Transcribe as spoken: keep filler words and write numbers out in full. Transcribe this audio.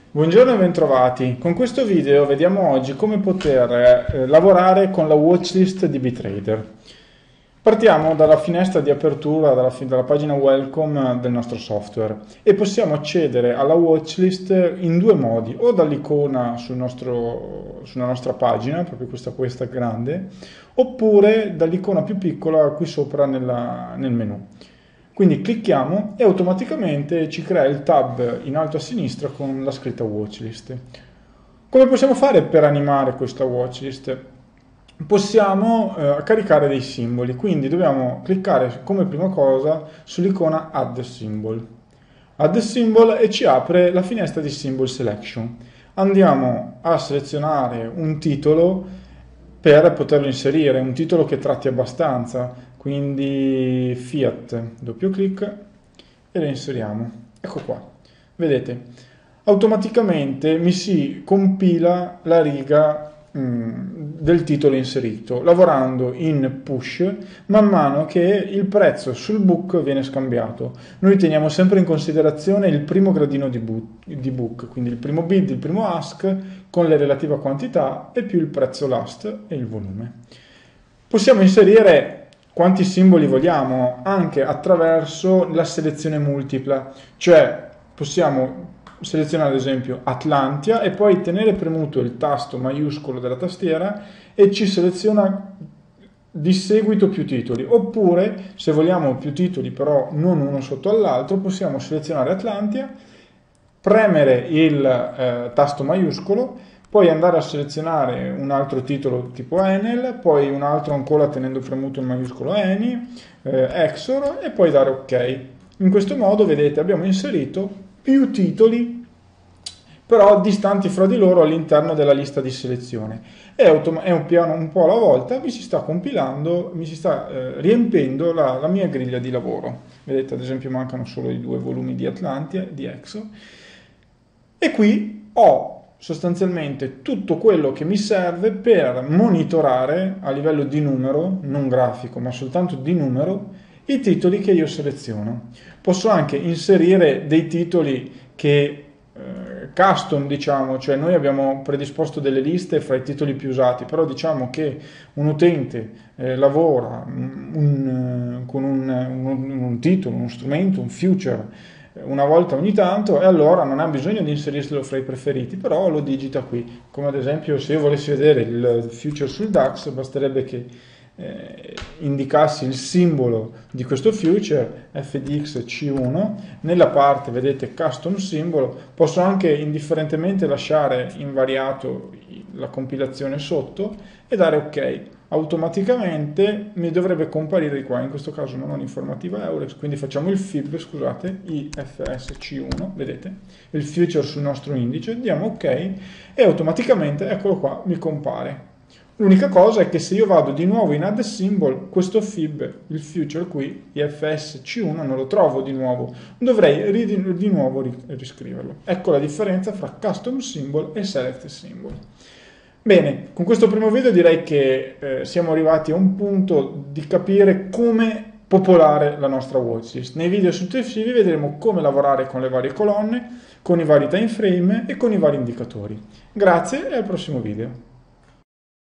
Buongiorno e bentrovati. Con questo video vediamo oggi come poter eh, lavorare con la watchlist di BitTrader. Partiamo dalla finestra di apertura, dalla, dalla pagina welcome del nostro software e possiamo accedere alla watchlist in due modi, o dall'icona sul nostro, sulla nostra pagina, proprio questa, questa grande, oppure dall'icona più piccola qui sopra nella, nel menu. Quindi clicchiamo e automaticamente ci crea il tab in alto a sinistra con la scritta watchlist. Come possiamo fare per animare questa watchlist? Possiamo eh, caricare dei simboli, quindi dobbiamo cliccare come prima cosa sull'icona Add Symbol. Add Symbol e ci apre la finestra di Symbol Selection. Andiamo a selezionare un titolo per poterlo inserire, un titolo che tratti abbastanza, quindi Fiat, doppio clic e lo inseriamo. Ecco qua, vedete, automaticamente mi si compila la riga del titolo inserito, lavorando in push man mano che il prezzo sul book viene scambiato. Noi teniamo sempre in considerazione il primo gradino di book, di book, quindi il primo bid, il primo ask con le relative quantità e più il prezzo last e il volume. Possiamo inserire quanti simboli vogliamo anche attraverso la selezione multipla, cioè possiamo selezionare ad esempio Atlantia e poi tenere premuto il tasto maiuscolo della tastiera e ci seleziona di seguito più titoli, oppure se vogliamo più titoli però non uno sotto all'altro possiamo selezionare Atlantia, premere il eh, tasto maiuscolo, poi andare a selezionare un altro titolo tipo Enel, poi un altro ancora tenendo premuto il maiuscolo Eni, eh, Exor e poi dare ok. In questo modo vedete abbiamo inserito più titoli però distanti fra di loro all'interno della lista di selezione. È, è un piano un po' alla volta, mi si sta compilando, mi si sta eh, riempendo la, la mia griglia di lavoro. Vedete ad esempio mancano solo i due volumi di Atlantia e di Exo. E qui ho sostanzialmente tutto quello che mi serve per monitorare a livello di numero, non grafico ma soltanto di numero, i titoli che io seleziono. Posso anche inserire dei titoli che eh, custom, diciamo, cioè noi abbiamo predisposto delle liste fra i titoli più usati, però diciamo che un utente eh, lavora un, con un, un, un titolo, uno strumento, un future una volta ogni tanto e allora non ha bisogno di inserirlo fra i preferiti, però lo digita qui, come ad esempio se io volessi vedere il future sul DAX basterebbe che eh, indicassi il simbolo di questo future F D X C uno nella parte, vedete, custom simbolo. Posso anche indifferentemente lasciare invariato la compilazione sotto e dare ok. Automaticamente mi dovrebbe comparire di qua, in questo caso non ho l'informativa Eurex, quindi facciamo il fib, scusate, I F S C uno, vedete, il future sul nostro indice, diamo ok e automaticamente, eccolo qua, mi compare. L'unica cosa è che se io vado di nuovo in add symbol, questo fib, il future qui, I F S C uno, non lo trovo di nuovo, dovrei di, di nuovo riscriverlo. Ecco la differenza fra custom symbol e select symbol. Bene, con questo primo video direi che eh, siamo arrivati a un punto di capire come popolare la nostra watchlist. Nei video successivi vedremo come lavorare con le varie colonne, con i vari time frame e con i vari indicatori. Grazie e al prossimo video.